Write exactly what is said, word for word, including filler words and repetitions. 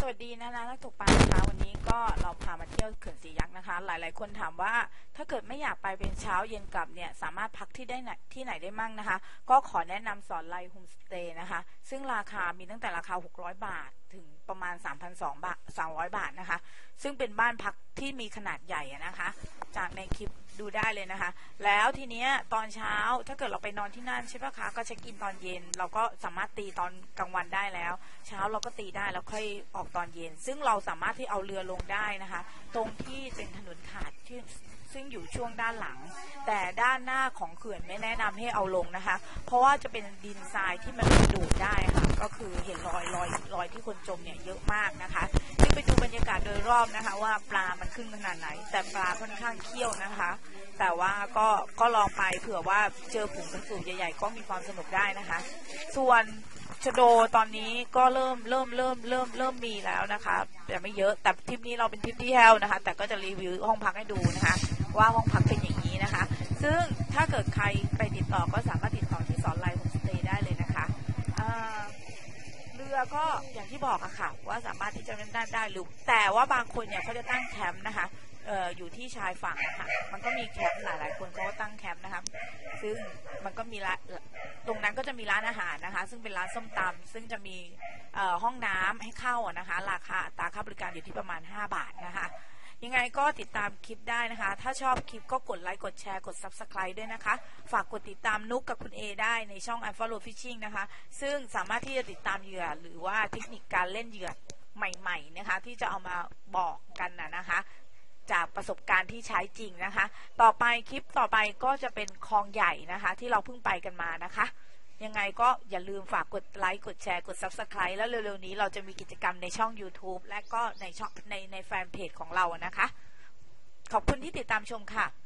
วัสดีนะนะนักตกปลานะคะวันนี้ก็เราพามาเที่ยวเขื่อนศรียักษ์นะคะหลายๆคนถามว่าถ้าเกิดไม่อยากไปเป็นเช้าเย็นกลับเนี่ยสามารถพักที่ได้ไหนที่ไหนได้มั่งนะคะก็ขอแนะนำสอนไลโฮมสเตย์นะคะซึ่งราคามีตั้งแต่ราคาหกร้อยบาทถึงประมาณ สามพันสองร้อย บาทสามร้อยบาทนะคะซึ่งเป็นบ้านพักที่มีขนาดใหญ่นะคะจากในคลิปดูได้เลยนะคะแล้วทีเนี้ยตอนเช้าถ้าเกิดเราไปนอนที่นั่นใช่ปะคะก็เช็คอินตอนเย็นเราก็สามารถตีตอนกลางวันได้แล้วเช้าเราก็ตีได้แล้วค่อยออกตอนเย็นซึ่งเราสามารถที่เอาเรือลงได้นะคะตรงที่เป็นถนนขาดที่ซึ่งอยู่ช่วงด้านหลังแต่ด้านหน้าของเขื่อนไม่แนะนำให้เอาลงนะคะเพราะว่าจะเป็นดินทรายที่มันดูดได้ค่ะก็คือเห็นรอยรอยรอยที่คนจมเนี่ยเยอะมากนะคะซึ่งไปดูบรรยากาศโดยรอบนะคะว่าปลามันขึ้นขนาดไหนแต่ปลาค่อนข้างเขี้ยวนะคะแต่ว่าก็ก็ลองไปเผื่อว่าเจอผงกระสูบใหญ่ๆก็มีความสนุกได้นะคะส่วนชโดตอนนี้ก็เริ่มเริ่มเริ่มเริ่มเริ่มมีแล้วนะคะแต่ไม่เยอะแต่ทริปนี้เราเป็นทริปที่แฮลนะคะแต่ก็จะรีวิวห้องพักให้ดูนะคะว่าห้องพักเป็นอย่างนี้นะคะซึ่งถ้าเกิดใครไปติดต่อก็สามารถติดต่อที่สอนไลน์โฮมสเตย์ได้เลยนะคะเรือก็อย่างที่บอกอะค่ะว่าสามารถที่จะเล่นได้ได้หรือแต่ว่าบางคนเนี่ยเขาจะตั้งแคมป์นะคะเอ่ออยู่ที่ชายฝั่งนะคะมันก็มีแคมป์หลายๆคนเขาก็ตั้งแคมป์นะคะซึ่งมันก็มีร้านตรงนั้นก็จะมีร้านอาหารนะคะซึ่งเป็นร้านส้มตำซึ่งจะมีเอ่อห้องน้ำให้เข้านะคะราคาอัตราค่าบริการอยู่ที่ประมาณห้าบาทนะคะยังไงก็ติดตามคลิปได้นะคะถ้าชอบคลิปก็กดไลค์กดแชร์กด ซับสไครบ์ ด้วยนะคะฝากกดติดตามนุกกับคุณเอได้ในช่อง I Follow Fishing นะคะซึ่งสามารถที่จะติดตามเหยื่อหรือว่าเทคนิคการเล่นเหยื่อใหม่ๆนะคะที่จะเอามาบอกกันนะนะคะจากประสบการณ์ที่ใช้จริงนะคะต่อไปคลิปต่อไปก็จะเป็นคลองใหญ่นะคะที่เราเพิ่งไปกันมานะคะยังไงก็อย่าลืมฝากกดไลค์กดแชร์กด ซับสไครบ์ แล้วเร็วๆนี้เราจะมีกิจกรรมในช่อง ยูทูบ และก็ในช่องในในแฟนเพจของเรานะคะขอบคุณที่ติดตามชมค่ะ